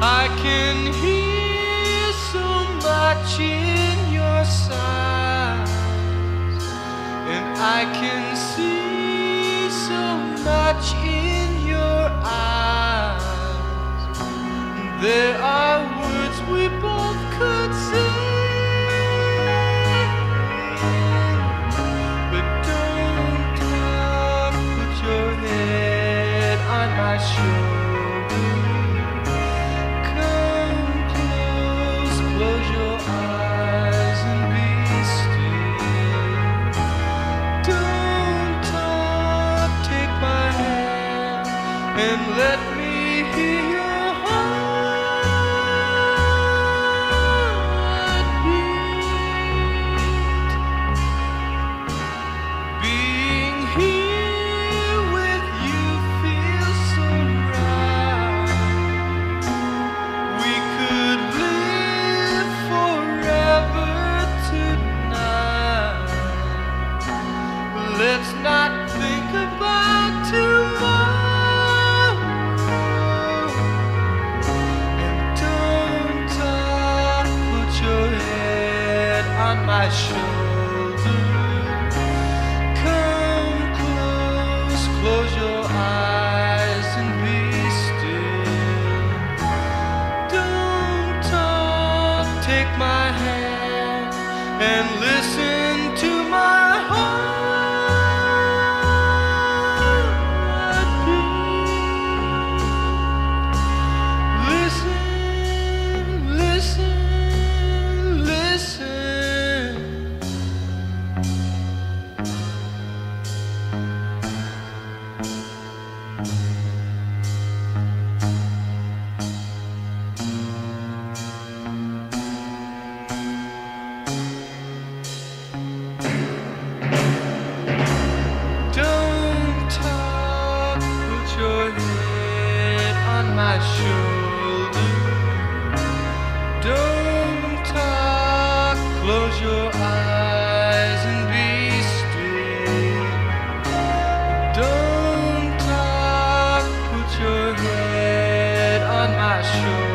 I can hear so much in your sighs, and I can see so much in your eyes. There are words we both could say, but don't talk. Put your head on my shoulder. Close your eyes and be still. Don't talk, take my hand and let me hear your heartbeat. Being here with you feels so right. We could live forever tonight. Let's not think about tomorrow, and don't talk. Put your head on my shoulder. Come close, close your eyes and be still. Don't talk, take my hand and listen to my heartbeat. Listen, listen, listen. Don't talk, put your head on my shoulder. Don't talk, close your eyes and be still. Don't talk, put your head on my shoulder.